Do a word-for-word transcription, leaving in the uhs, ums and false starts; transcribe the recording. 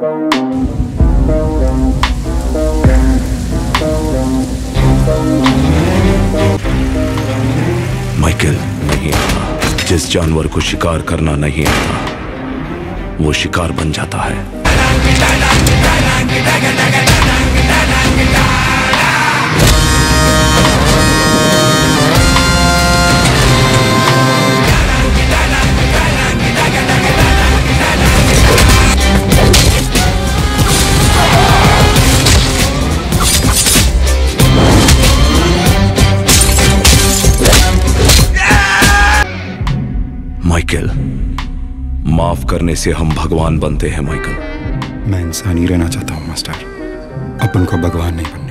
Michael नहीं आता। जिस जानवर को शिकार करना नहीं आता वो शिकार बन जाता है। माइकल, माफ करने से हम भगवान बनते हैं माइकल। मैं इंसान ही रहना चाहता हूँ मास्टर, अपन को भगवान नहीं बनना।